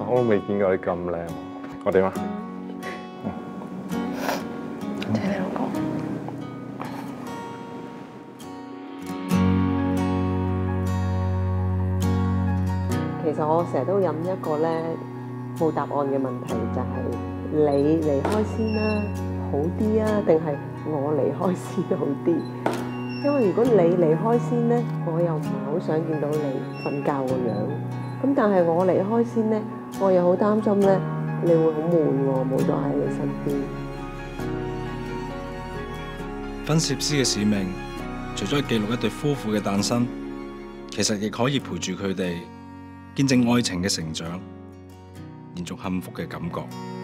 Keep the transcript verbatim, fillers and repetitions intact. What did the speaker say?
我都未見過你咁靚，我點啊？ 謝你老公。 其實我成日都諗一個咧冇答案嘅問題，就係你離開先啦，好啲啊，定係我離開先好啲？因為如果你離開先咧，我又唔係好想見到你瞓覺個樣。咁但係我離開先咧，我又好擔心咧，你會好悶喎，冇咗喺你身邊。 婚攝師嘅使命，除咗記錄一對夫婦嘅誕生，其實亦可以陪住佢哋見證愛情嘅成長，延續幸福嘅感覺。